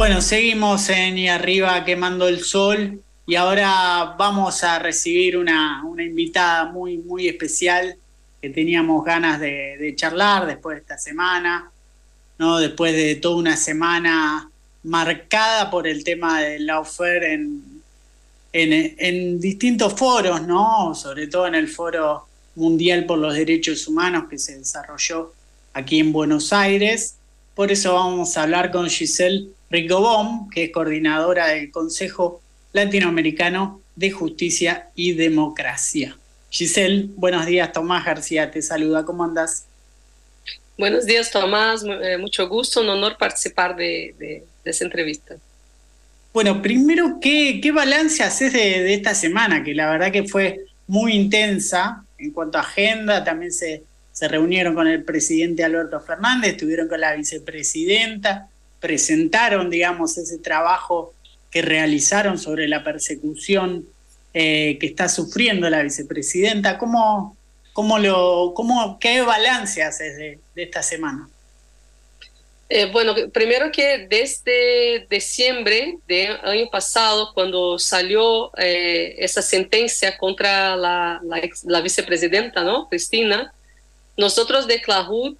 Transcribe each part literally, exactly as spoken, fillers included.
Bueno, seguimos en y arriba quemando el sol y ahora vamos a recibir una, una invitada muy, muy especial que teníamos ganas de, de charlar después de esta semana, ¿no? Después de toda una semana marcada por el tema del lawfare en, en, en distintos foros, ¿no? Sobre todo en el Foro Mundial por los Derechos Humanos que se desarrolló aquí en Buenos Aires. Por eso vamos a hablar con Giselle Ricobón, que es coordinadora del Consejo Latinoamericano de Justicia y Democracia. Giselle, buenos días. Tomás García te saluda. ¿Cómo andás? Buenos días, Tomás. Eh, mucho gusto, un honor participar de, de, de esa entrevista. Bueno, primero, ¿qué, qué balance haces de, de esta semana? Que la verdad que fue muy intensa en cuanto a agenda. También se, se reunieron con el presidente Alberto Fernández, estuvieron con la vicepresidenta, presentaron, digamos, ese trabajo que realizaron sobre la persecución eh, que está sufriendo la vicepresidenta. ¿Cómo, cómo lo, cómo, qué balance haces de, de esta semana? Eh, bueno, primero que desde diciembre del año pasado, cuando salió eh, esa sentencia contra la, la, ex, la vicepresidenta, ¿no? Cristina, nosotros de Clahud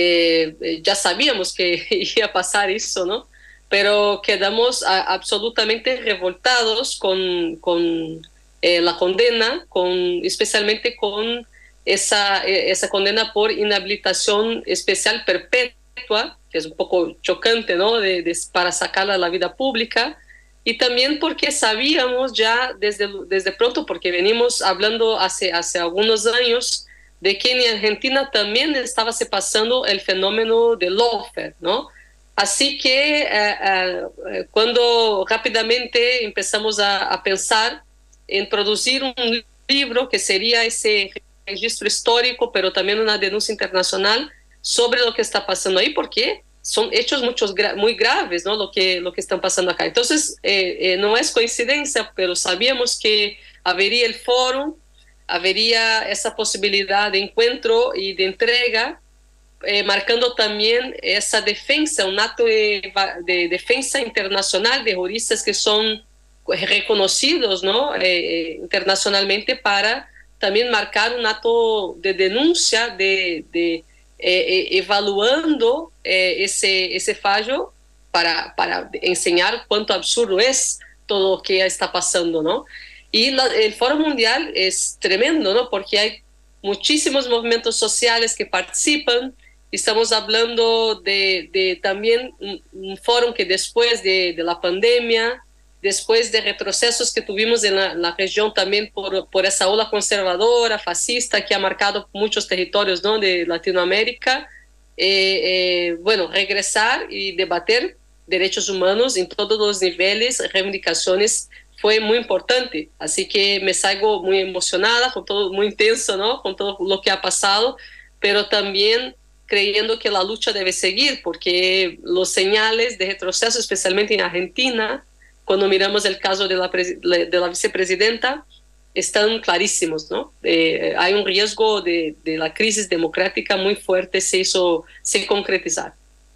eh, ya sabíamos que iba a pasar eso, ¿no? Pero quedamos a, absolutamente revoltados con, con eh, la condena, con, especialmente con esa, esa condena por inhabilitación especial perpetua, que es un poco chocante, ¿no? De, de, para sacarla a la vida pública. Y también porque sabíamos ya desde, desde pronto, porque venimos hablando hace, hace algunos años, de que en Argentina también estaba se pasando el fenómeno del lawfare, ¿no? Así que eh, eh, cuando rápidamente empezamos a, a pensar en producir un libro que sería ese registro histórico, pero también una denuncia internacional sobre lo que está pasando ahí, porque son hechos muchos, muy graves, ¿no? Lo que, lo que están pasando acá. Entonces, eh, eh, no es coincidencia, pero sabíamos que habría el foro, habría esa posibilidad de encuentro y de entrega, eh, marcando también esa defensa, un acto de, de, defensa internacional de juristas que son reconocidos, ¿no? eh, internacionalmente, para también marcar un acto de denuncia, de, de eh, evaluando eh, ese, ese fallo para, para enseñar cuánto absurdo es todo lo que está pasando, ¿no? Y la, el Foro Mundial es tremendo, ¿no? Porque hay muchísimos movimientos sociales que participan. Estamos hablando de, de también un, un foro que después de, de la pandemia, después de retrocesos que tuvimos en la, la región también por, por esa ola conservadora, fascista, que ha marcado muchos territorios, ¿no? De Latinoamérica, eh, eh, bueno, regresar y debater derechos humanos en todos los niveles, reivindicaciones, fue muy importante. Así que me salgo muy emocionada, con todo, muy intenso, ¿no? Con todo lo que ha pasado, pero también creyendo que la lucha debe seguir, porque los señales de retroceso, especialmente en Argentina, cuando miramos el caso de la, de la vicepresidenta, están clarísimos, ¿no? Eh, hay un riesgo de, de la crisis democrática muy fuerte se hizo, se concretizar.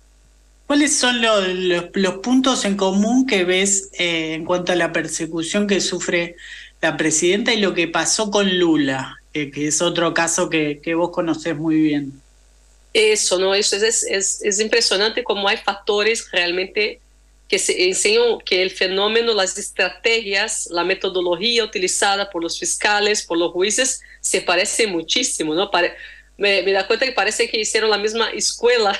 ¿Cuáles son los, los, los puntos en común que ves eh, en cuanto a la persecución que sufre la presidenta y lo que pasó con Lula, eh, que es otro caso que, que vos conocés muy bien? Eso, ¿no? Eso es, es, es impresionante cómo hay factores realmente que se enseñan que el fenómeno, las estrategias, la metodología utilizada por los fiscales, por los jueces, se parece muchísimo, ¿no? Pare me, me da cuenta que parece que hicieron la misma escuela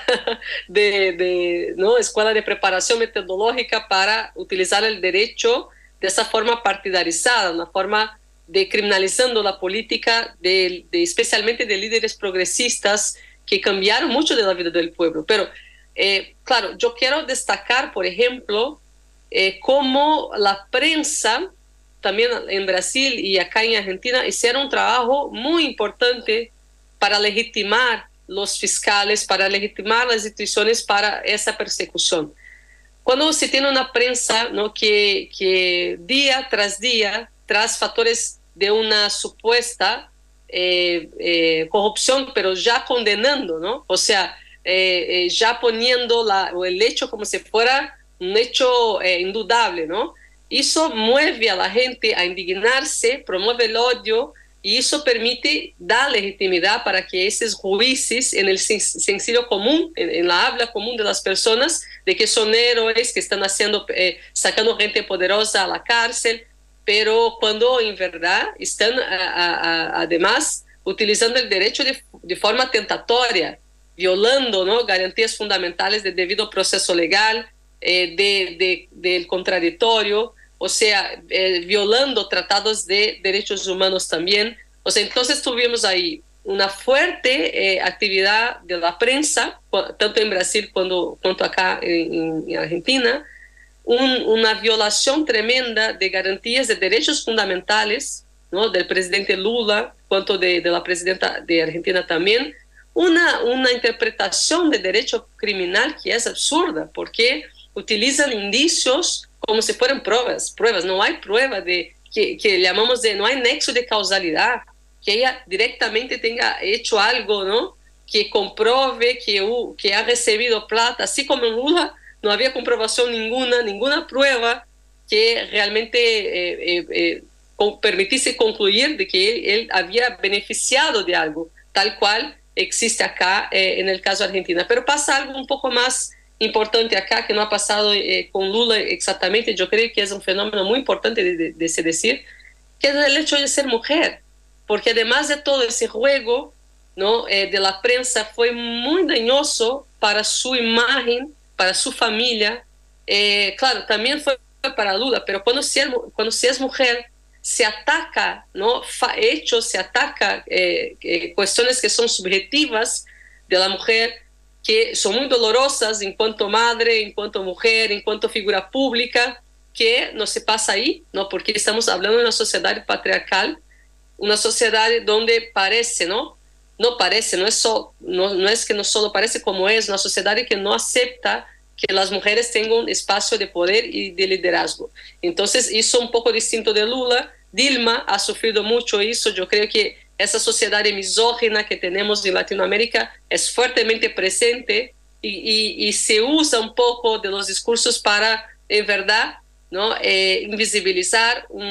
de, de, ¿no? Escuela de preparación metodológica para utilizar el derecho de esa forma partidarizada, una forma de criminalizando la política, de, de, especialmente de líderes progresistas que cambiaron mucho de la vida del pueblo. Pero, eh, claro, yo quiero destacar, por ejemplo, eh, cómo la prensa, también en Brasil y acá en Argentina, hicieron un trabajo muy importante para legitimar los fiscales, para legitimar las instituciones para esa persecución. Cuando se tiene una prensa, ¿no? que, que día tras día, tras factores de una supuesta Eh, eh, corrupción, pero ya condenando, ¿no? O sea, eh, eh, ya poniendo la, el hecho como si fuera un hecho eh, indudable, ¿no? Eso mueve a la gente a indignarse, promueve el odio y eso permite dar legitimidad para que esos jueces, en el sencillo común, en, en la habla común de las personas, de que son héroes, que están haciendo, eh, sacando gente poderosa a la cárcel, pero cuando en verdad están a, a, a, además utilizando el derecho de, de forma tentatoria, violando, ¿no?, garantías fundamentales del debido proceso legal, eh, de, de, del contradictorio, o sea, eh, violando tratados de derechos humanos también. O sea, entonces tuvimos ahí una fuerte eh, actividad de la prensa, tanto en Brasil cuando, cuanto acá en, en Argentina, un, una violación tremenda de garantías de derechos fundamentales, ¿no?, del presidente Lula, cuanto de, de la presidenta de Argentina también, una, una interpretación de derecho criminal que es absurda, porque utilizan indicios como si fueran pruebas, pruebas, no hay prueba de, que, que llamamos de, no hay nexo de causalidad, que ella directamente tenga hecho algo, ¿no?, que compruebe que, uh, que ha recibido plata, así como en Lula no había comprobación ninguna, ninguna prueba que realmente eh, eh, eh, permitiese concluir de que él, él había beneficiado de algo, tal cual existe acá eh, en el caso de Argentina. Pero pasa algo un poco más importante acá, que no ha pasado eh, con Lula exactamente, yo creo que es un fenómeno muy importante de, de, de se decir, que es el hecho de ser mujer, porque además de todo ese juego, ¿no?, eh, de la prensa fue muy dañoso para su imagen, para su familia, eh, claro, también fue para Lula, pero cuando se, cuando se es mujer, se ataca, ¿no?, hechos, se ataca eh, eh, cuestiones que son subjetivas de la mujer, que son muy dolorosas en cuanto madre, en cuanto mujer, en cuanto figura pública, que no se pasa ahí, ¿no?, porque estamos hablando de una sociedad patriarcal, una sociedad donde parece, ¿no?, no parece, no es, so, no, no es que no solo parece como es, una sociedad que no acepta que las mujeres tengan un espacio de poder y de liderazgo. Entonces, eso un poco distinto de Lula. Dilma ha sufrido mucho eso. Yo creo que esa sociedad misógina que tenemos en Latinoamérica es fuertemente presente y, y, y se usa un poco de los discursos para, en verdad, ¿no?, eh, invisibilizar un,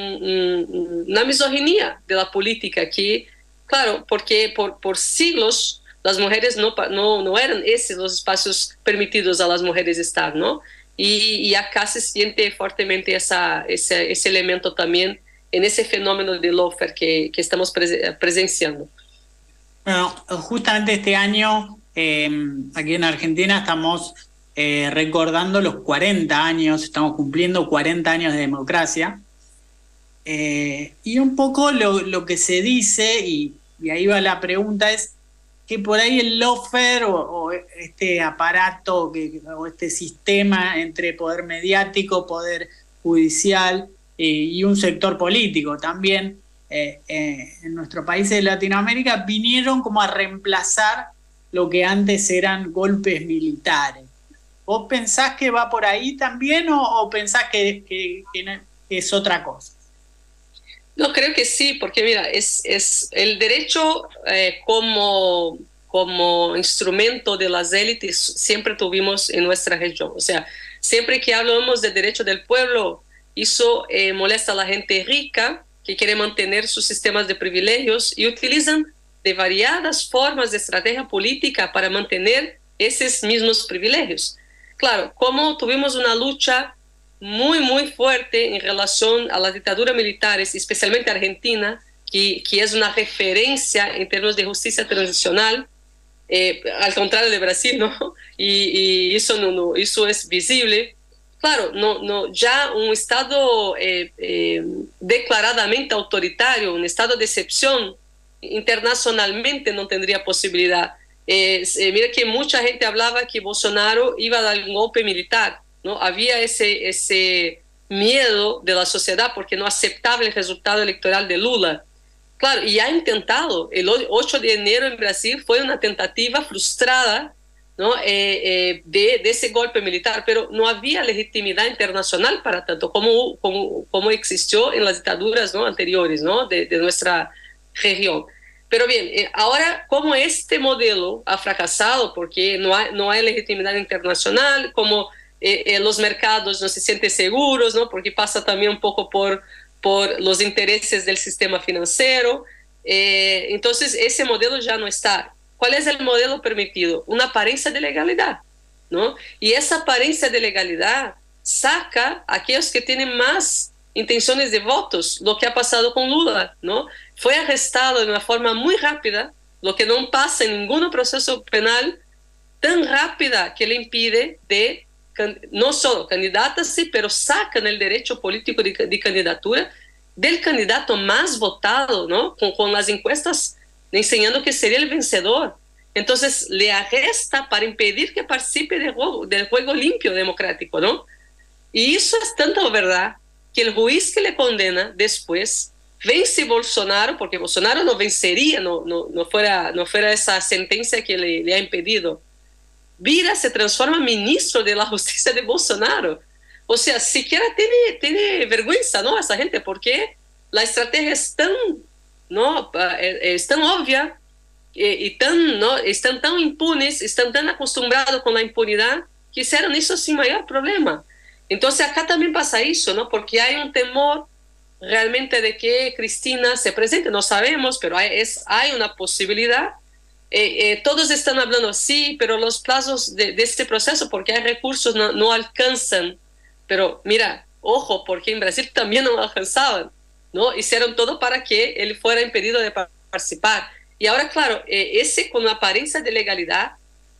un, una misoginia de la política que, claro, porque por, por siglos las mujeres no, no, no eran esos los espacios permitidos a las mujeres estar, ¿no? Y, y acá se siente fuertemente esa, ese, ese elemento también en ese fenómeno de lawfare que, que estamos pre presenciando. Bueno, justamente este año eh, aquí en Argentina estamos eh, recordando los cuarenta años, estamos cumpliendo cuarenta años de democracia. Eh, y un poco lo, lo que se dice, y, y ahí va la pregunta, es que por ahí el lawfare o, o este aparato que, o este sistema entre poder mediático, poder judicial eh, y un sector político también eh, eh, en nuestros países de Latinoamérica vinieron como a reemplazar lo que antes eran golpes militares. ¿Vos pensás que va por ahí también o, o pensás que, que, que es otra cosa? No, creo que sí, porque mira, es, es el derecho eh, como, como instrumento de las élites siempre tuvimos en nuestra región. O sea, siempre que hablamos de derecho del pueblo, eso eh, molesta a la gente rica que quiere mantener sus sistemas de privilegios y utilizan de variadas formas de estrategia política para mantener esos mismos privilegios. Claro, como tuvimos una lucha muy, muy fuerte en relación a las dictaduras militares, especialmente Argentina, que, que es una referencia en términos de justicia transicional, eh, al contrario de Brasil, ¿no? Y, y eso, no, no, eso es visible. Claro, no, no, ya un Estado eh, eh, declaradamente autoritario, un Estado de excepción, internacionalmente no tendría posibilidad. Eh, eh, mira que mucha gente hablaba que Bolsonaro iba a dar un golpe militar, ¿no? Había ese, ese miedo de la sociedad porque no aceptaba el resultado electoral de Lula. Claro, y ha intentado. El ocho de enero en Brasil fue una tentativa frustrada, ¿no?, eh, eh, de, de ese golpe militar, pero no había legitimidad internacional para tanto como, como, como existió en las dictaduras, ¿no?, anteriores, ¿no?, de, de nuestra región. Pero bien, eh, ahora como este modelo ha fracasado porque no hay, no hay legitimidad internacional, como eh, eh, los mercados no se sienten seguros, ¿no? Porque pasa también un poco por, por los intereses del sistema financiero. Eh, entonces, ese modelo ya no está. ¿Cuál es el modelo permitido? Una apariencia de legalidad, ¿no? Y esa apariencia de legalidad saca a aquellos que tienen más intenciones de votos, lo que ha pasado con Lula, ¿no? Fue arrestado de una forma muy rápida, lo que no pasa en ningún proceso penal, tan rápida que le impide de, no solo candidata, sí, pero sacan el derecho político de, de candidatura del candidato más votado, ¿no? Con, con las encuestas enseñando que sería el vencedor. Entonces le arresta para impedir que participe del juego, del juego limpio democrático, ¿no? Y eso es tanto verdad que el juez que le condena después vence Bolsonaro, porque Bolsonaro no vencería, no, no, no, fuera, no fuera esa sentencia que le, le ha impedido. Vira, se transforma en ministro de la justicia de Bolsonaro. O sea, siquiera tiene, tiene vergüenza, ¿no? Esa gente, porque la estrategia es tan, ¿no? Es tan obvia y tan, ¿no? Están tan impunes, están tan acostumbrados con la impunidad que hicieron eso sin mayor problema. Entonces acá también pasa eso, ¿no? Porque hay un temor realmente de que Cristina se presente, no sabemos, pero hay, es, hay una posibilidad. Eh, eh, todos están hablando, sí, pero los plazos de, de este proceso, porque hay recursos, no, no alcanzan. Pero mira, ojo, porque en Brasil también no alcanzaban, ¿no? Hicieron todo para que él fuera impedido de participar. Y ahora, claro, eh, ese con apariencia de legalidad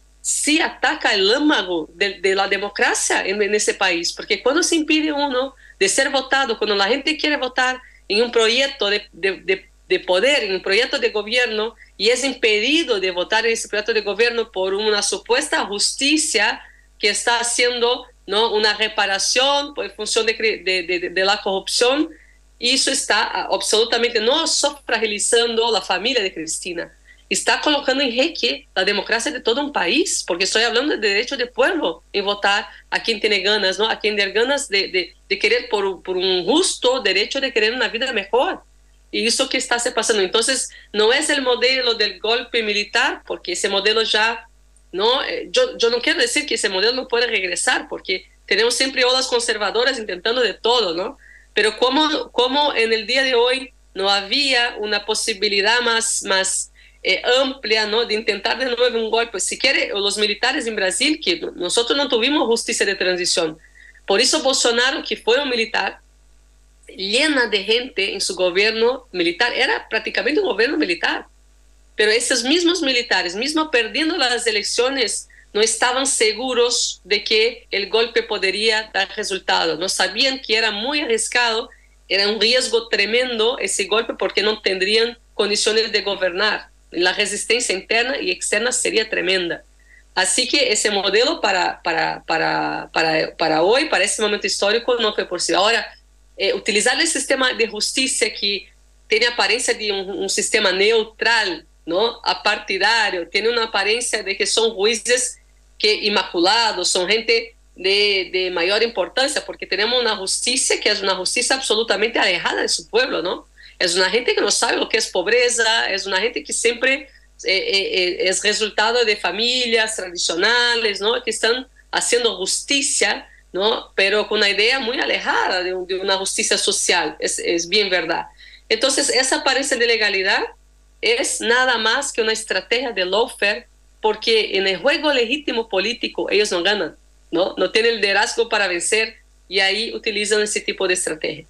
sí ataca el ámago de, de la democracia en, en ese país, porque cuando se impide uno de ser votado, cuando la gente quiere votar en un proyecto de, de, de, de poder, en un proyecto de gobierno, y es impedido de votar en ese proyecto de gobierno por una supuesta justicia que está haciendo, ¿no?, una reparación por función de, de, de, de la corrupción, y eso está absolutamente no solo fragilizando la familia de Cristina, está colocando en jaque la democracia de todo un país, porque estoy hablando de derecho del pueblo en votar a quien tiene ganas, ¿no? A quien tiene ganas de, de, de querer por, por un justo derecho de querer una vida mejor. Y eso que está se pasando. Entonces, no es el modelo del golpe militar, porque ese modelo ya, ¿no? Yo, yo no quiero decir que ese modelo no puede regresar, porque tenemos siempre olas conservadoras intentando de todo, ¿no? Pero como, como en el día de hoy no había una posibilidad más, más Eh, amplia, ¿no?, de intentar de nuevo un golpe. Si quiere, los militares en Brasil, que nosotros no tuvimos justicia de transición, por eso Bolsonaro, que fue un militar, llena de gente en su gobierno militar, era prácticamente un gobierno militar, pero esos mismos militares, mismo perdiendo las elecciones, no estaban seguros de que el golpe podría dar resultado, no sabían que era muy arriesgado, era un riesgo tremendo ese golpe, porque no tendrían condiciones de gobernar. La resistencia interna y externa sería tremenda. Así que ese modelo para, para, para, para, para hoy, para este momento histórico, no fue posible. Ahora, eh, utilizar el sistema de justicia que tiene apariencia de un, un sistema neutral, ¿no?, apartidario, tiene una apariencia de que son jueces que, inmaculados, son gente de, de mayor importancia, porque tenemos una justicia que es una justicia absolutamente alejada de su pueblo, ¿no? Es una gente que no sabe lo que es pobreza, es una gente que siempre eh, eh, es resultado de familias tradicionales, ¿no?, que están haciendo justicia, ¿no?, pero con una idea muy alejada de, de una justicia social, es, es bien verdad. Entonces, esa apariencia de legalidad es nada más que una estrategia de lawfare, porque en el juego legítimo político ellos no ganan, ¿no? No tienen el liderazgo para vencer, y ahí utilizan ese tipo de estrategia.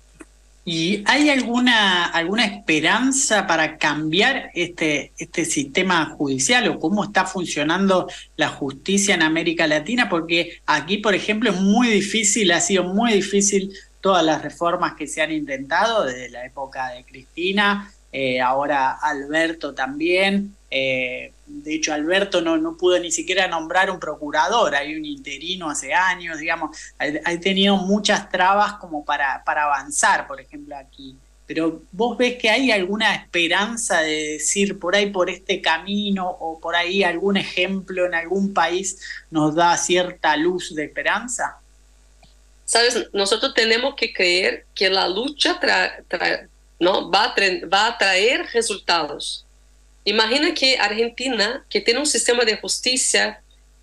¿Y hay alguna, alguna esperanza para cambiar este, este sistema judicial, o cómo está funcionando la justicia en América Latina? Porque aquí, por ejemplo, es muy difícil, ha sido muy difícil todas las reformas que se han intentado desde la época de Cristina, eh, ahora Alberto también. Eh, de hecho, Alberto no, no pudo ni siquiera nombrar un procurador, hay un interino hace años, digamos, ha, ha tenido muchas trabas como para, para avanzar, por ejemplo, aquí. Pero ¿vos ves que hay alguna esperanza de decir por ahí, por este camino, o por ahí algún ejemplo en algún país nos da cierta luz de esperanza? Sabes, nosotros tenemos que creer que la lucha tra, tra, ¿no? va, a tra, va a traer resultados. Imagina que Argentina, que tiene un sistema de justicia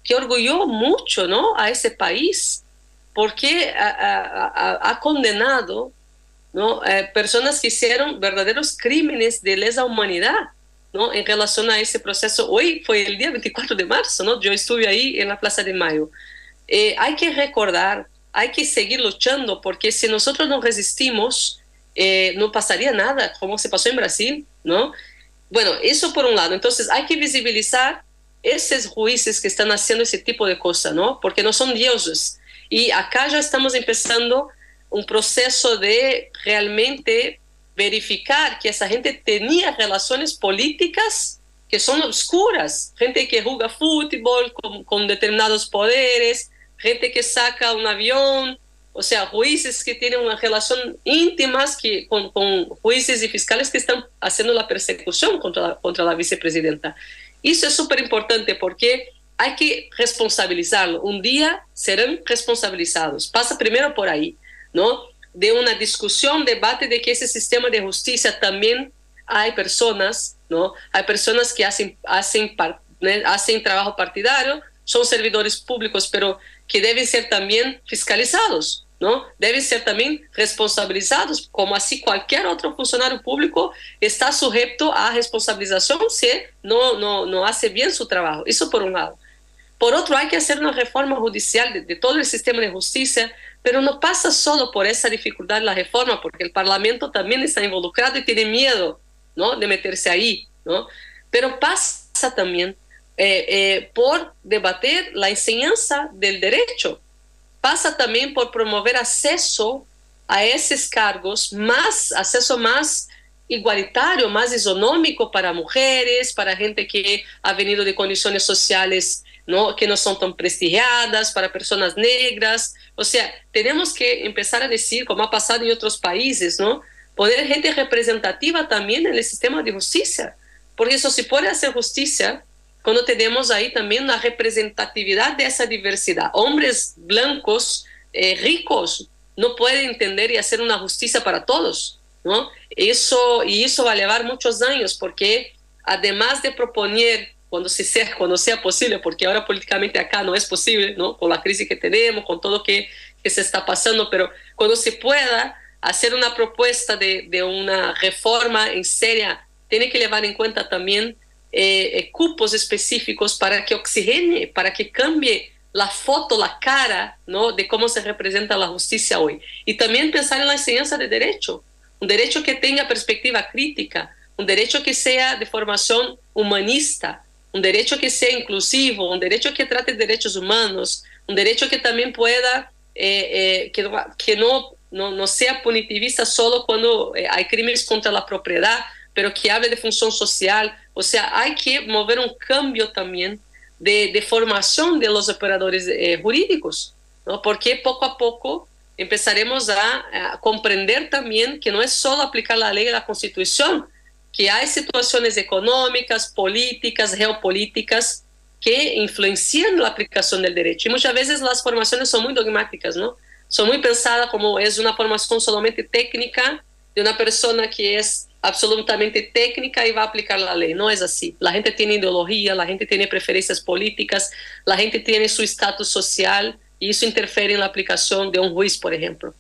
que orgulló mucho, ¿no?, a ese país, porque ha, ha, ha condenado, ¿no?, eh, personas que hicieron verdaderos crímenes de lesa humanidad, ¿no?, en relación a ese proceso. Hoy fue el día veinticuatro de marzo, ¿no?, yo estuve ahí en la Plaza de Mayo. Eh, hay que recordar, hay que seguir luchando, porque si nosotros no resistimos, eh, no pasaría nada, como se pasó en Brasil, ¿no? Bueno, eso por un lado. Entonces hay que visibilizar esos jueces que están haciendo ese tipo de cosas, ¿no?, porque no son dioses. Y acá ya estamos empezando un proceso de realmente verificar que esa gente tenía relaciones políticas que son oscuras, gente que juega fútbol con, con determinados poderes, gente que saca un avión, o sea, jueces que tienen una relación íntima que, con, con jueces y fiscales que están haciendo la persecución contra la, contra la vicepresidenta. Eso es súper importante porque hay que responsabilizarlo. Un día serán responsabilizados. Pasa primero por ahí, ¿no?, de una discusión, debate de que ese sistema de justicia también hay personas, ¿no?, hay personas que hacen, hacen, hacen trabajo partidario, son servidores públicos, pero que deben ser también fiscalizados, ¿no?, deben ser también responsabilizados, como así cualquier otro funcionario público está sujeto a responsabilización si no, no, no hace bien su trabajo. Eso por un lado. Por otro, hay que hacer una reforma judicial de, de todo el sistema de justicia, pero no pasa solo por esa dificultad de la reforma, porque el Parlamento también está involucrado y tiene miedo, ¿no?, de meterse ahí, ¿no? Pero pasa también eh, eh, por debater la enseñanza del derecho, pasa también por promover acceso a esos cargos, más acceso más igualitario, más isonómico para mujeres, para gente que ha venido de condiciones sociales, ¿no?, que no son tan prestigiadas, para personas negras. O sea, tenemos que empezar a decir, como ha pasado en otros países, ¿no?, poner gente representativa también en el sistema de justicia, porque eso se puede hacer justicia cuando tenemos ahí también una representatividad de esa diversidad. Hombres blancos, eh, ricos, no pueden entender y hacer una justicia para todos, ¿no? Eso, y eso va a llevar muchos años, porque además de proponer, cuando, se sea, cuando sea posible, porque ahora políticamente acá no es posible, ¿no?, con la crisis que tenemos, con todo que, que se está pasando, pero cuando se pueda hacer una propuesta de, de una reforma en seria, tiene que llevar en cuenta también eh, eh, cupos específicos para que oxigene, para que cambie la foto, la cara, ¿no?, de cómo se representa la justicia hoy. Y también pensar en la enseñanza de derecho, un derecho que tenga perspectiva crítica, un derecho que sea de formación humanista, un derecho que sea inclusivo, un derecho que trate derechos humanos, un derecho que también pueda, eh, eh, que, que no, no, no sea punitivista solo cuando eh, hay crímenes contra la propiedad, pero que hable de función social. O sea, hay que mover un cambio también de, de formación de los operadores eh, jurídicos, ¿no?, porque poco a poco empezaremos a, a comprender también que no es solo aplicar la ley y la Constitución, que hay situaciones económicas, políticas, geopolíticas que influencian la aplicación del derecho. Y muchas veces las formaciones son muy dogmáticas, ¿no? Son muy pensadas como es una formación solamente técnica de una persona que es absolutamente técnica y va a aplicar la ley. No es así. La gente tiene ideología, la gente tiene preferencias políticas, la gente tiene su estatus social y eso interfiere en la aplicación de un juez, por ejemplo.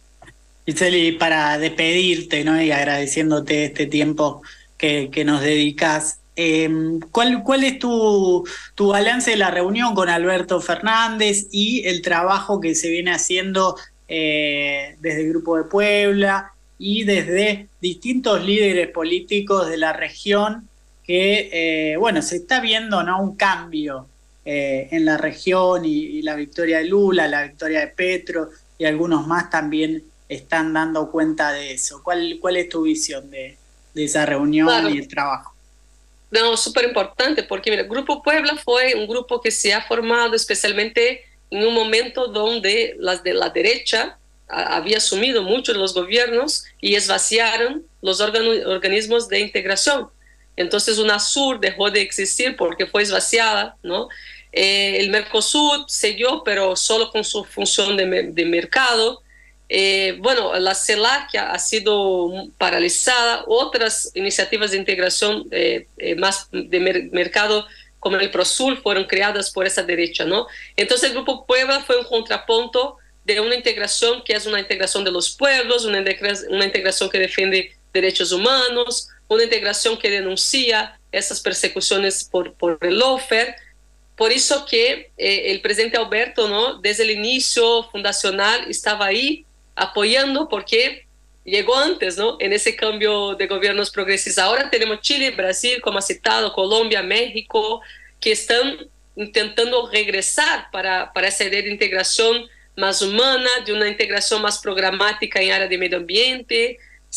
Giseli, para despedirte, ¿no?, y agradeciéndote este tiempo que, que nos dedicas, eh, ¿cuál, ¿cuál es tu, tu balance de la reunión con Alberto Fernández y el trabajo que se viene haciendo eh, desde el Grupo de Puebla y desde distintos líderes políticos de la región que, eh, bueno, se está viendo, ¿no?, un cambio eh, en la región y, y la victoria de Lula, la victoria de Petro y algunos más también están dando cuenta de eso? ¿Cuál, cuál es tu visión de, de esa reunión claro. y el trabajo? No, súper importante, porque mira, el Grupo Puebla fue un grupo que se ha formado especialmente en un momento donde las de la derecha a, había asumido mucho los gobiernos y esvaciaron los organ, organismos de integración. Entonces UNASUR dejó de existir porque fue esvaciada, ¿no? Eh, el Mercosur siguió, pero solo con su función de, de mercado. Eh, bueno, la CELAC ha sido paralizada, otras iniciativas de integración eh, eh, más de mer mercado como el ProSur, fueron creadas por esa derecha, ¿no? Entonces el Grupo Puebla fue un contrapunto de una integración que es una integración de los pueblos, una, una integración que defiende derechos humanos, una integración que denuncia esas persecuciones por, por el lawfare. Por eso que eh, el presidente Alberto, ¿no?, desde el inicio fundacional estaba ahí apoyando, porque llegó antes, ¿no?, en ese cambio de gobiernos progresistas. Ahora tenemos Chile, Brasil, como ha citado, Colombia, México, que están intentando regresar para, para esa idea de integración más humana, de una integración más programática en área de medio ambiente,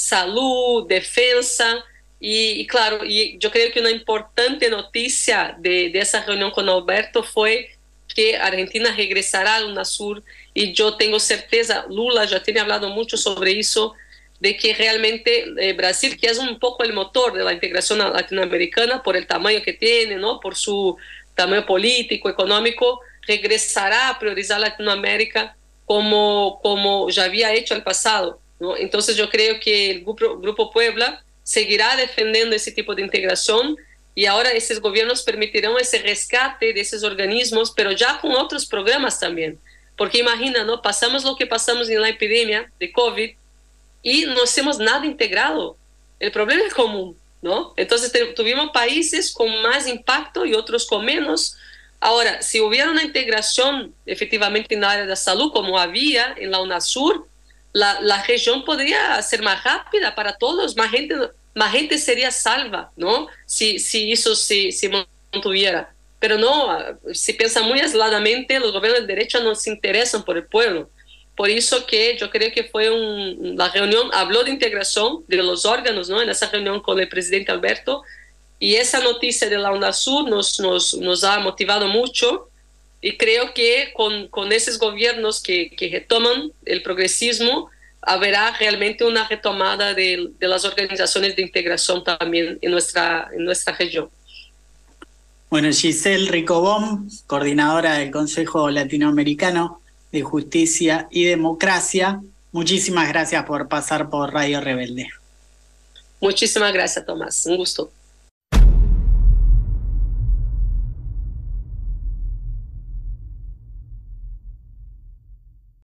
salud, defensa. Y, y claro, y yo creo que una importante noticia de, de esa reunión con Alberto fue que Argentina regresará al UNASUR, y yo tengo certeza, Lula ya tiene hablado mucho sobre eso, de que realmente eh, Brasil, que es un poco el motor de la integración latinoamericana por el tamaño que tiene, ¿no?, por su tamaño político, económico, regresará a priorizar Latinoamérica como, como ya había hecho al pasado, ¿no? Entonces yo creo que el Grupo, Grupo Puebla seguirá defendiendo ese tipo de integración, y ahora esos gobiernos permitirán ese rescate de esos organismos, pero ya con otros programas también. Porque imagina, ¿no?, pasamos lo que pasamos en la epidemia de COVID y no hacemos nada integrado. El problema es común, ¿no? Entonces tuvimos países con más impacto y otros con menos. Ahora, si hubiera una integración efectivamente en la área de salud, como había en la UNASUR, la, la región podría ser más rápida para todos, más gente, más gente sería salva, ¿no?, si, si eso se, se mantuviera. Pero no, se piensa muy aisladamente, los gobiernos de derecha no se interesan por el pueblo. Por eso que yo creo que fue un, la reunión, habló de integración de los órganos, ¿no?, en esa reunión con el presidente Alberto, y esa noticia de la UNASUR nos, nos, nos ha motivado mucho, y creo que con, con esos gobiernos que, que retoman el progresismo, habrá realmente una retomada de, de las organizaciones de integración también en nuestra, en nuestra región. Bueno, Giselle Ricobón, coordinadora del Consejo Latinoamericano de Justicia y Democracia, muchísimas gracias por pasar por Radio Rebelde. Muchísimas gracias, Tomás. Un gusto.